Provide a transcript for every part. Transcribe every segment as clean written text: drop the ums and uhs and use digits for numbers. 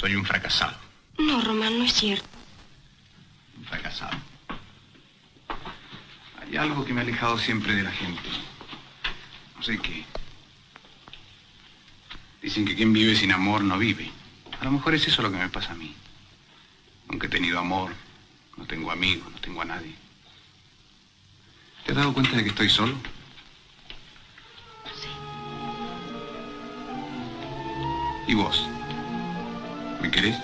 Soy un fracasado. No, Román, no es cierto. Un fracasado. Hay algo que me ha alejado siempre de la gente. No sé qué. Dicen que quien vive sin amor no vive. A lo mejor es eso lo que me pasa a mí. Aunque he tenido amor, no tengo amigos, no tengo a nadie. ¿Te has dado cuenta de que estoy solo? Sí. ¿Y vos? ¿Me querés?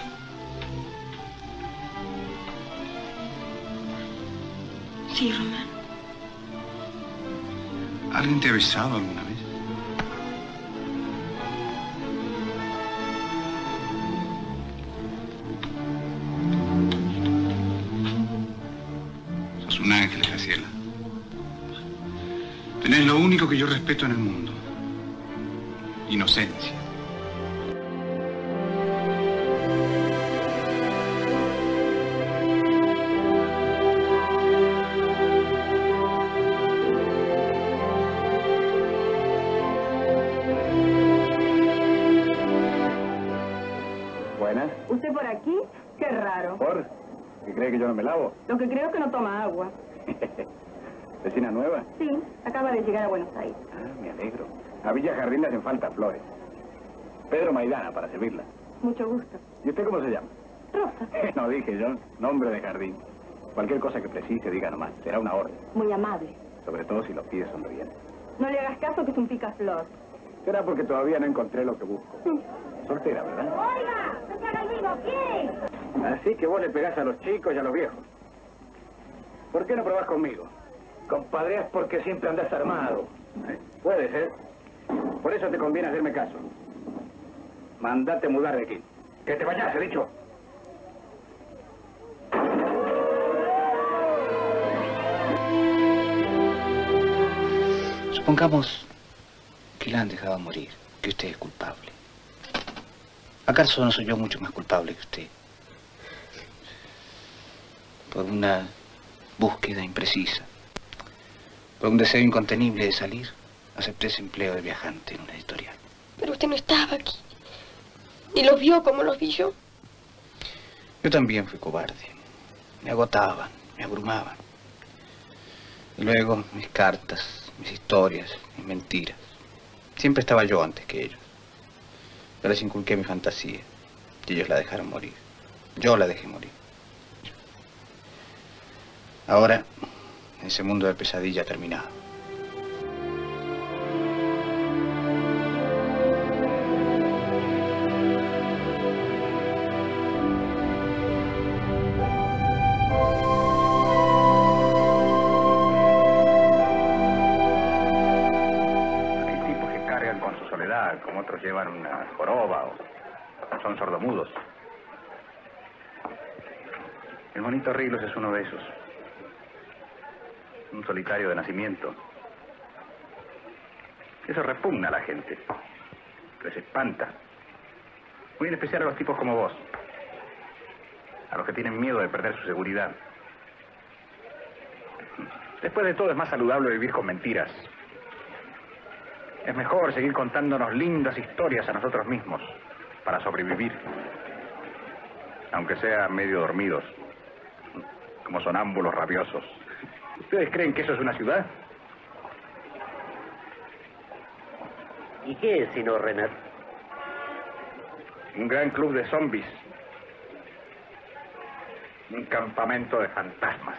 Sí, Román. ¿Alguien te ha besado alguna vez? Sos un ángel, Graciela. Tenés lo único que yo respeto en el mundo. Inocencia. Buenas. ¿Usted por aquí? Qué raro. ¿Por? ¿Qué cree que yo no me lavo? Lo que creo es que no toma agua. ¿Vecina nueva? Sí, acaba de llegar a Buenos Aires. Ah, me alegro. A Villa Jardín le hacen falta flores. Pedro Maidana, para servirla. Mucho gusto. ¿Y usted cómo se llama? Rosa. No dije yo, nombre de jardín. Cualquier cosa que precise, diga nomás. Será una orden. Muy amable. Sobre todo si lo pide sonriendo. No le hagas caso que es un picaflor. Será porque todavía no encontré lo que busco. Soltera, ¿verdad? ¡Oiga! ¡No se haga el vivo! ¿Quién? Así que vos le pegás a los chicos y a los viejos. ¿Por qué no probás conmigo? Compadreas porque siempre andás armado. Puede ser. Por eso te conviene hacerme caso. Mandate mudar de aquí. Que te vayas, he dicho. Supongamos que la han dejado morir, que usted es culpable. ¿Acaso no soy yo mucho más culpable que usted? Por una búsqueda imprecisa, por un deseo incontenible de salir, acepté ese empleo de viajante en una editorial. Pero usted no estaba aquí. Ni los vio como los vi yo. Yo también fui cobarde. Me agotaban, me abrumaban. Y luego mis cartas, mis historias, mis mentiras. Siempre estaba yo antes que ellos. Yo les inculqué mi fantasía y ellos la dejaron morir. Yo la dejé morir. Ahora, ese mundo de pesadilla ha terminado. Hay tipos que cargan con su soledad, como otros llevan una joroba o son sordomudos. El monito Riglos es uno de esos. Un solitario de nacimiento. Eso repugna a la gente. Les espanta. Muy en especial a los tipos como vos. A los que tienen miedo de perder su seguridad. Después de todo es más saludable vivir con mentiras. Es mejor seguir contándonos lindas historias a nosotros mismos para sobrevivir. Aunque sea medio dormidos. Como sonámbulos rabiosos. ¿Ustedes creen que eso es una ciudad? ¿Y qué es sino, Renat? Un gran club de zombies. Un campamento de fantasmas.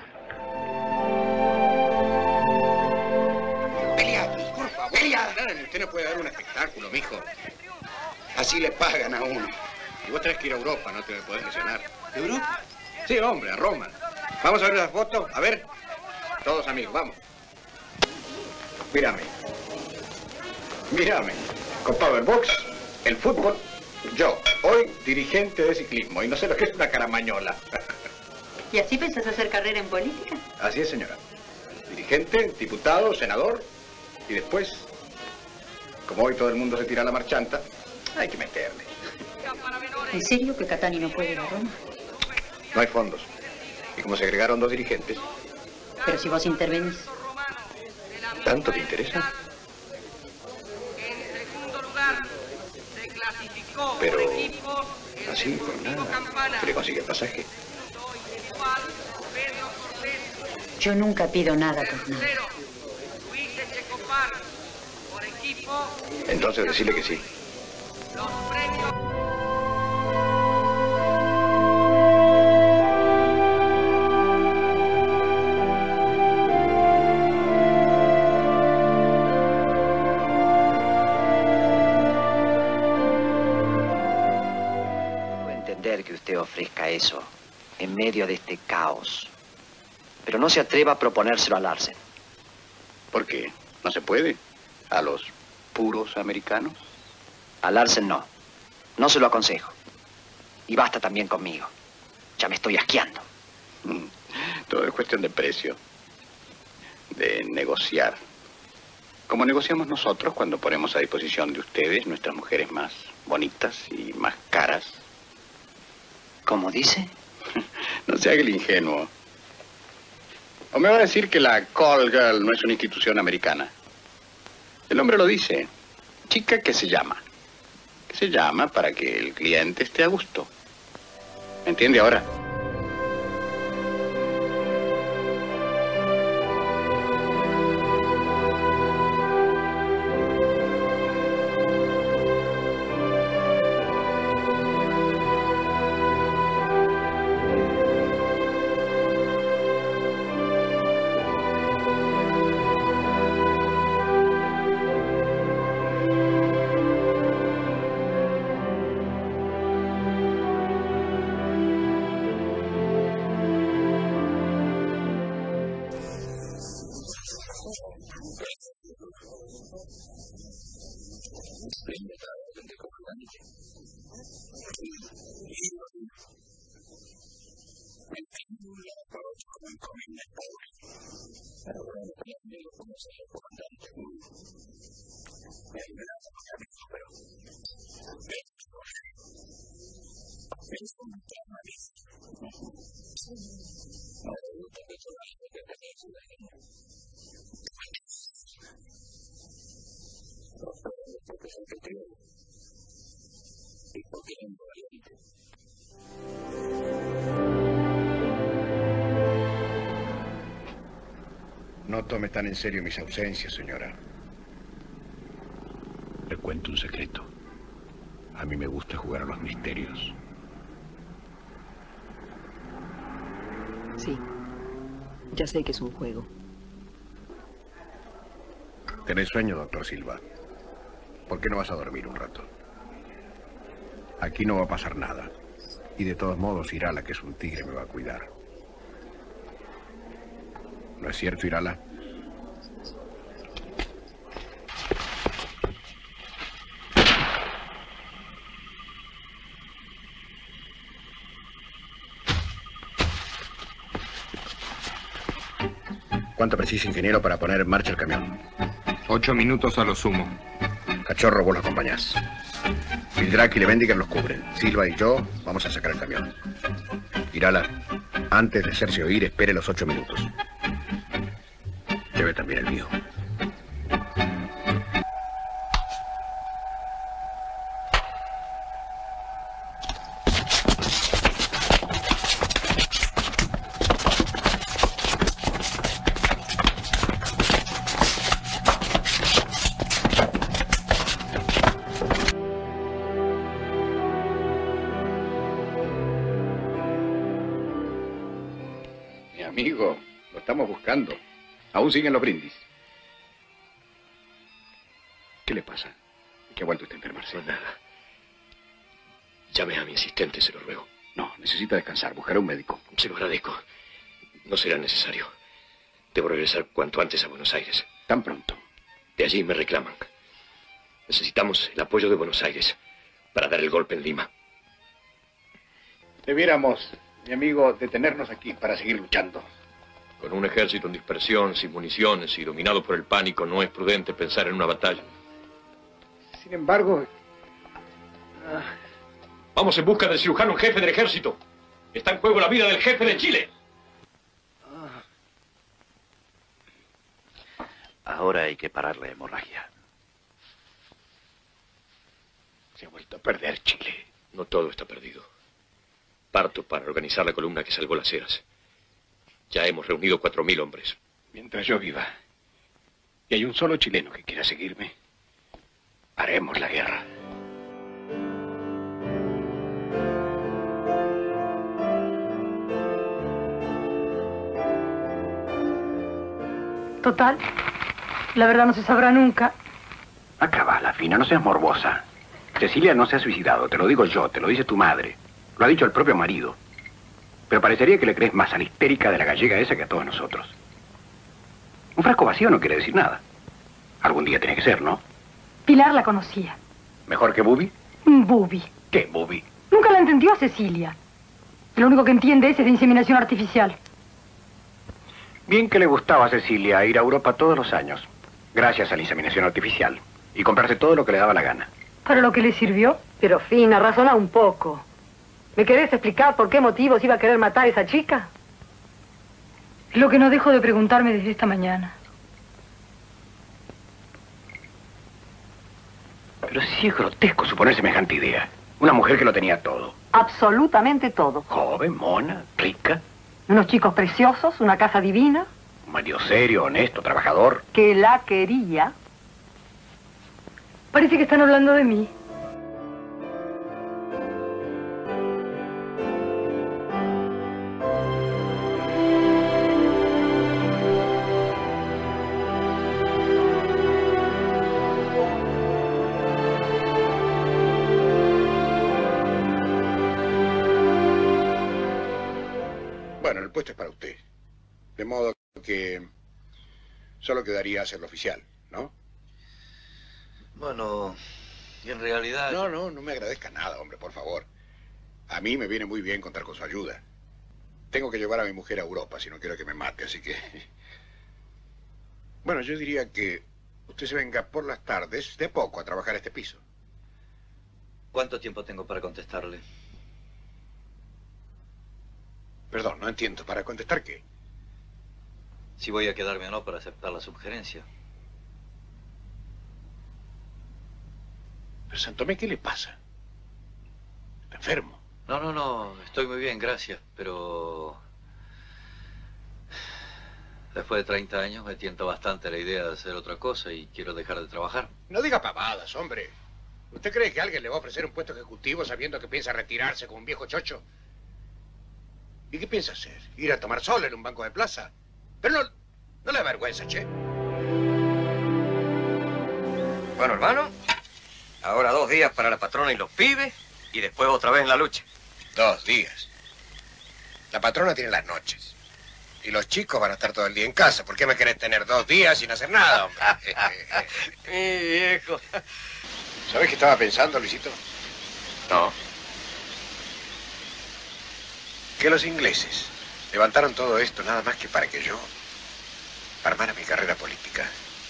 Peleate, por favor. Peleate. Usted no puede dar un espectáculo, mijo. Así le pagan a uno. Y vos tenés que ir a Europa, no te podés lesionar. ¿Europa? Sí, hombre, a Roma. Vamos a ver las fotos. A ver. Todos amigos, vamos. Mírame. Mírame. Copado el box, el fútbol. Yo, hoy, dirigente de ciclismo. Y no sé lo que es una caramañola. ¿Y así pensás hacer carrera en política? Así es, señora. Dirigente, diputado, senador. Y después, como hoy todo el mundo se tira a la marchanta, hay que meterle. ¿En serio que Catani no puede ir a Roma? No hay fondos. Y como se agregaron 2 dirigentes... Pero si vos intervenís. ¿Tanto te interesa? En segundo lugar, se clasificó Pero así, por nada, ¿se le consigue el pasaje? Yo nunca pido nada por nada. Entonces decirle que sí. Puedo entender que usted ofrezca eso en medio de este caos, pero no se atreva a proponérselo a Larsen. ¿Por qué? ¿No se puede? ¿A los puros americanos? A Larsen no. No se lo aconsejo. Y basta también conmigo. Ya me estoy asqueando. Todo es cuestión de precio. De negociar. Como negociamos nosotros cuando ponemos a disposición de ustedes nuestras mujeres más bonitas y más caras. ¿Cómo dice? No se haga el ingenuo. ¿O me va a decir que la Call Girl no es una institución americana? El nombre lo dice. Chica que se llama. Que se llama para que el cliente esté a gusto. ¿Me entiende ahora? No tome tan en serio mis ausencias, señora. Le cuento un secreto. A mí me gusta jugar a los misterios. Sí. Ya sé que es un juego. ¿Tenés sueño, doctor Silva? ¿Por qué no vas a dormir un rato? Aquí no va a pasar nada. Y de todos modos, Irala, que es un tigre, me va a cuidar. ¿No es cierto, Irala? ¿Cuánto precisa, ingeniero, para poner en marcha el camión? 8 minutos a lo sumo. Cachorro, vos lo acompañás. Vildrack y Levendiger los cubren. Silva y yo vamos a sacar el camión. Irala, antes de hacerse oír, espere los 8 minutos. Lleve también el mío. Amigo, lo estamos buscando. Aún siguen los brindis. ¿Qué le pasa? ¿Que ha vuelto usted a enfermarse? No, nada. Llame a mi asistente, se lo ruego. No, necesita descansar. Buscaré un médico. Se lo agradezco. No será necesario. Debo regresar cuanto antes a Buenos Aires. ¿Tan pronto? De allí me reclaman. Necesitamos el apoyo de Buenos Aires para dar el golpe en Lima. Debiéramos, mi amigo, detenernos aquí para seguir luchando. Con un ejército en dispersión, sin municiones y dominado por el pánico, no es prudente pensar en una batalla. Sin embargo... Vamos en busca del cirujano en jefe del ejército. Está en juego la vida del jefe de Chile. Ahora hay que parar la hemorragia. Se ha vuelto a perder Chile. No todo está perdido. Parto para organizar la columna que salvó las Heras. Ya hemos reunido 4.000 hombres. Mientras yo viva y hay un solo chileno que quiera seguirme, haremos la guerra. Total, la verdad no se sabrá nunca. Acaba, la fina, no seas morbosa. Cecilia no se ha suicidado, te lo digo yo, te lo dice tu madre. Lo ha dicho el propio marido. Pero parecería que le crees más a la histérica de la gallega esa que a todos nosotros. Un frasco vacío no quiere decir nada. Algún día tiene que ser, ¿no? Pilar la conocía. ¿Mejor que Bubi? Bubi. ¿Qué Bubi? Nunca la entendió a Cecilia. Lo único que entiende es de inseminación artificial. Bien que le gustaba a Cecilia ir a Europa todos los años, gracias a la inseminación artificial, y comprarse todo lo que le daba la gana. ¿Para lo que le sirvió? Pero Fina, razona un poco. ¿Me querés explicar por qué motivos iba a querer matar a esa chica? Lo que no dejo de preguntarme desde esta mañana. Pero sí es grotesco suponer semejante idea. Una mujer que lo tenía todo. Absolutamente todo. Joven, mona, rica. Unos chicos preciosos, una casa divina. Un marido serio, honesto, trabajador. Que la quería. Parece que están hablando de mí. Bueno, el puesto es para usted. De modo que solo quedaría hacerlo oficial, ¿no? Bueno, en realidad... No me agradezca nada, hombre, por favor. A mí me viene muy bien contar con su ayuda. Tengo que llevar a mi mujer a Europa si no quiero que me mate, así que... Bueno, yo diría que usted se venga por las tardes, de poco, a trabajar este piso. ¿Cuánto tiempo tengo para contestarle? Perdón, no entiendo. ¿Para contestar qué? Si voy a quedarme o no para aceptar la sugerencia. Pero Santomé, ¿qué le pasa? ¿Está enfermo? No, estoy muy bien, gracias, pero... Después de 30 años me tienta bastante la idea de hacer otra cosa y quiero dejar de trabajar. No diga pavadas, hombre. ¿Usted cree que alguien le va a ofrecer un puesto ejecutivo sabiendo que piensa retirarse como un viejo chocho? ¿Y qué piensa hacer? ¿Ir a tomar sol en un banco de plaza? Pero no le da vergüenza, che. Bueno, hermano, ahora 2 días para la patrona y los pibes, y después otra vez en la lucha. 2 días. La patrona tiene las noches. Y los chicos van a estar todo el día en casa. ¿Por qué me querés tener 2 días sin hacer nada, hombre? Mi viejo. ¿Sabés qué estaba pensando, Luisito? No. Que los ingleses levantaron todo esto nada más que para que yo armara mi carrera política.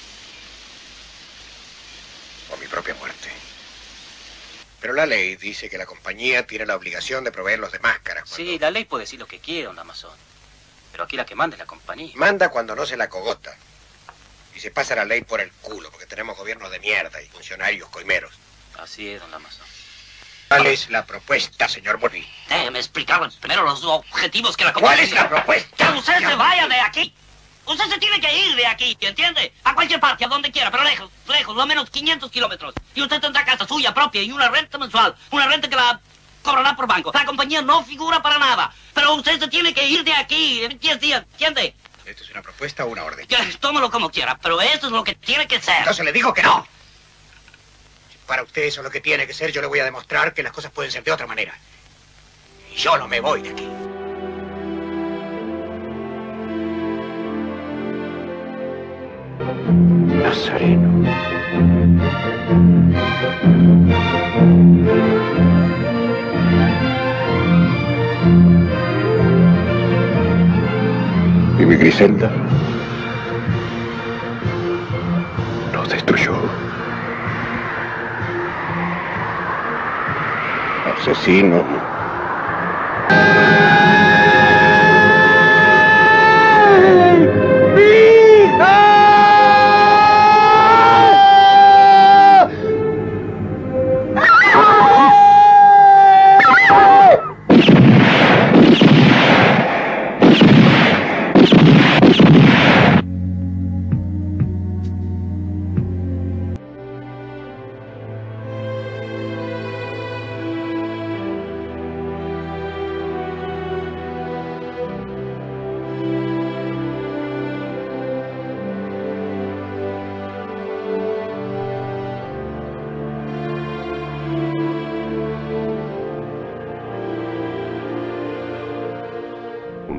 O mi propia muerte. Pero la ley dice que la compañía tiene la obligación de proveerlos de máscaras. Sí, la ley puede decir lo que quiera, don Amazon. Pero aquí la que manda es la compañía. Manda cuando no se la cogota. Y se pasa la ley por el culo, porque tenemos gobiernos de mierda y funcionarios coimeros. Así es, don Amazon. ¿Cuál es la propuesta, señor Boni? Déjeme explicarle primero los objetivos que la compañía... ¿Cuál es la propuesta? ¡Que usted se vaya de aquí! Usted se tiene que ir de aquí, ¿entiende? A cualquier parte, a donde quiera, pero lejos, lo menos 500 kilómetros. Y usted tendrá casa suya propia y una renta mensual. Una renta que la cobrará por banco. La compañía no figura para nada. Pero usted se tiene que ir de aquí en 10 días, ¿entiende? ¿Esto es una propuesta o una orden? Tómalo como quiera, pero eso es lo que tiene que ser. Entonces le digo que no. Si para usted eso es lo que tiene que ser, yo le voy a demostrar que las cosas pueden ser de otra manera. Y yo no me voy de aquí. Nazareno. ¿Y mi Griselda? Nos destruyó. Asesino.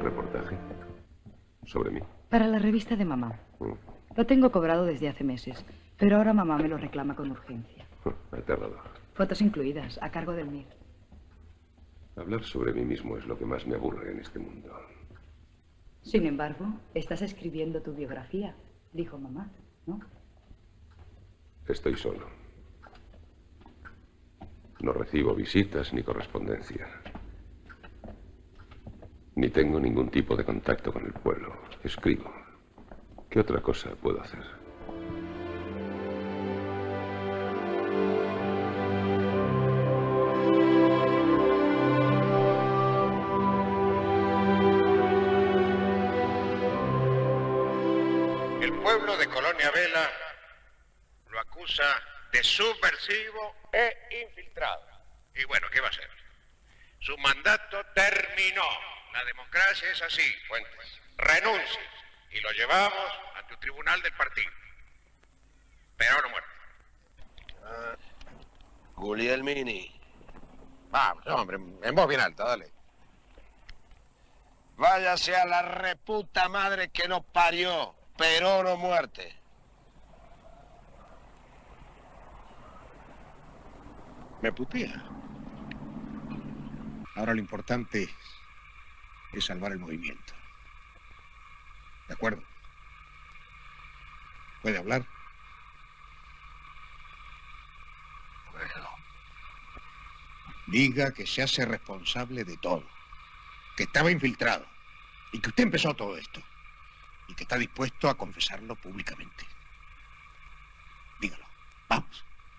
reportaje? ¿Sobre mí? Para la revista de mamá. Lo tengo cobrado desde hace meses, pero ahora mamá me lo reclama con urgencia. Aterrador. Fotos incluidas, a cargo del MIR. Hablar sobre mí mismo es lo que más me aburre en este mundo. Sin embargo, estás escribiendo tu biografía, dijo mamá, ¿no? Estoy solo. No recibo visitas ni correspondencia. Ni tengo ningún tipo de contacto con el pueblo. Escribo. ¿Qué otra cosa puedo hacer? El pueblo de Colonia Vela lo acusa de subversivo e infiltrado. Y bueno, ¿qué va a hacer? Su mandato terminó. La democracia es así, Fuentes. Renuncie. Y lo llevamos ante un tribunal del partido. Pero no muere. Guglielmini. Vamos, hombre, en voz bien alta, dale. Váyase a la reputa madre que nos parió. Perón o muerte. Me putea. Ahora lo importante es salvar el movimiento. ¿De acuerdo? ¿Puede hablar? Bueno. Diga que se hace responsable de todo. Que estaba infiltrado. Y que usted empezó todo esto. Y que está dispuesto a confesarlo públicamente. Dígalo. Vamos.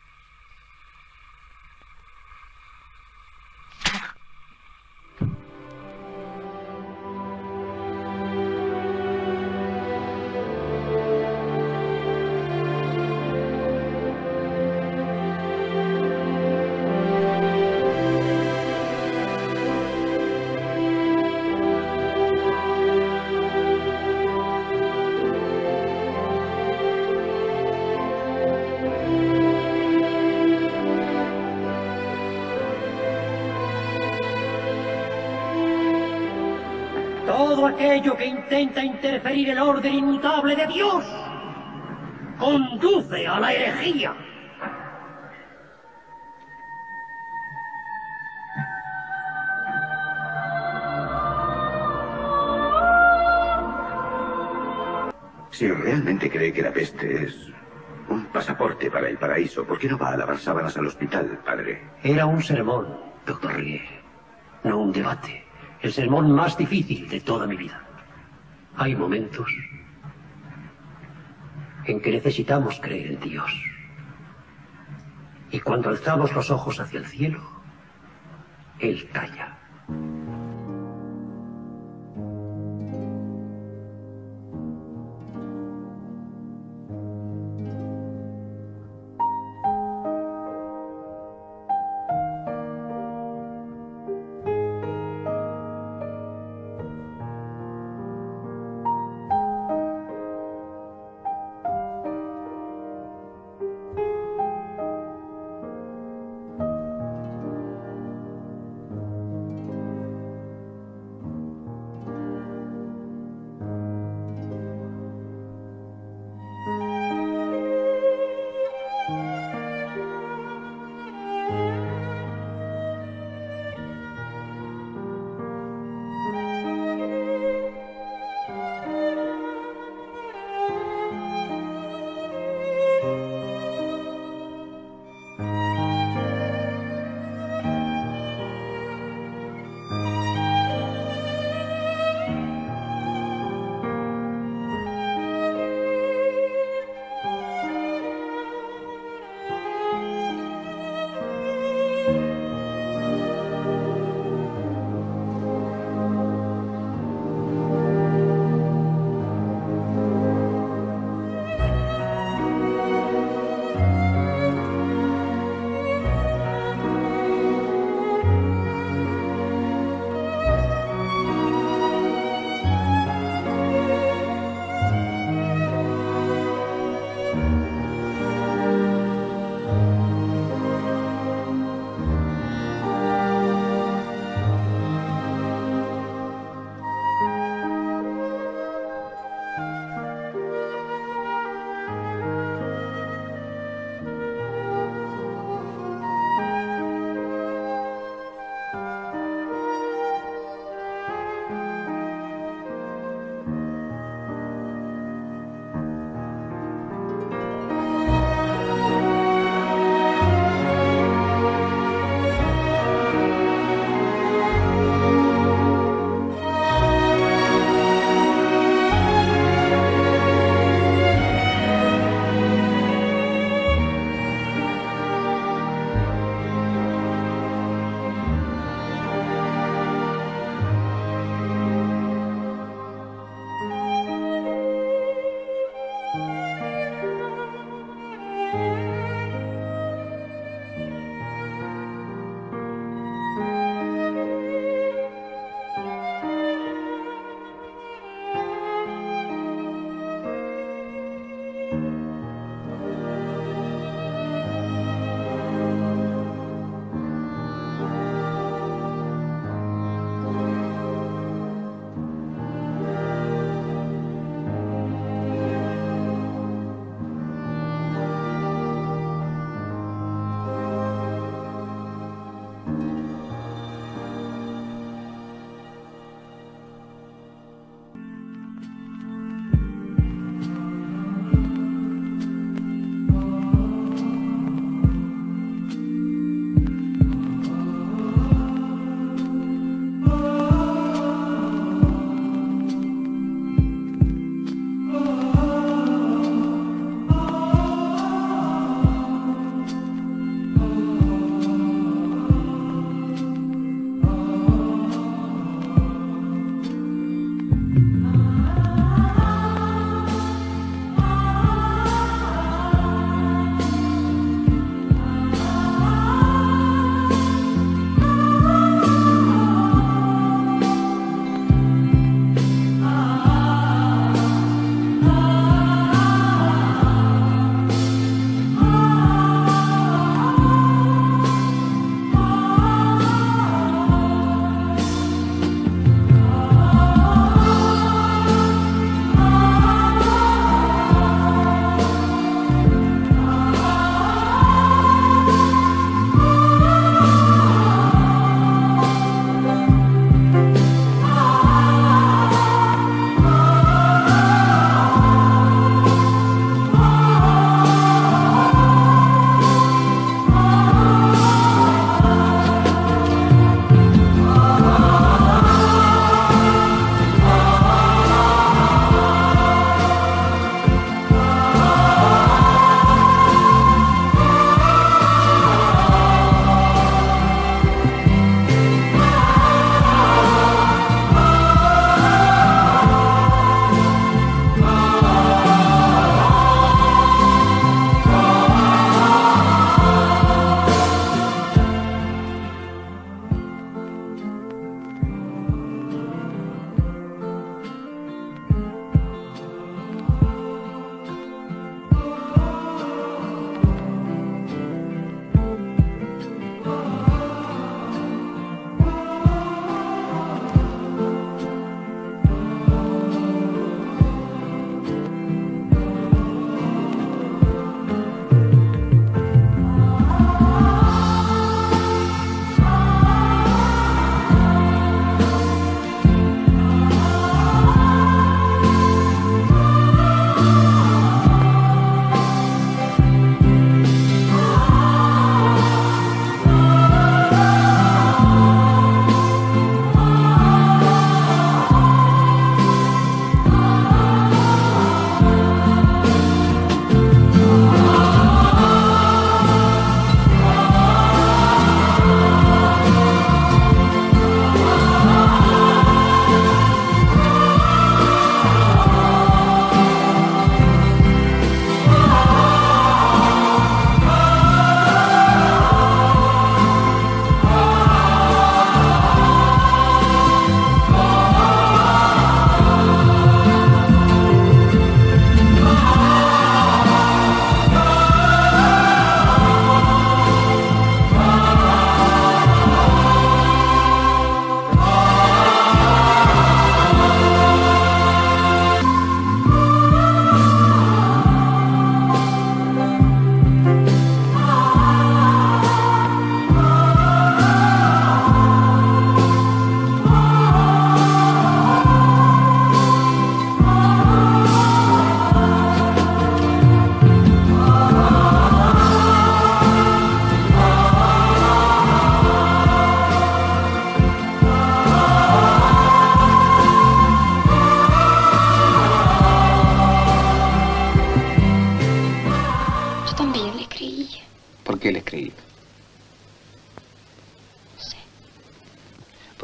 Todo aquello que intenta interferir el orden inmutable de Dios conduce a la herejía. Si realmente cree que la peste es un pasaporte para el paraíso, ¿por qué no va a lavar sábanas al hospital, padre? Era un sermón, doctor Rie, no un debate. El sermón más difícil de toda mi vida. Hay momentos en que necesitamos creer en Dios. Y cuando alzamos los ojos hacia el cielo, Él calla.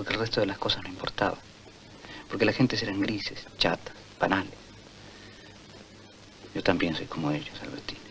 porque el resto de las cosas no importaba. Porque las gentes eran grises, chatas, banales. Yo también soy como ellos, Albertina.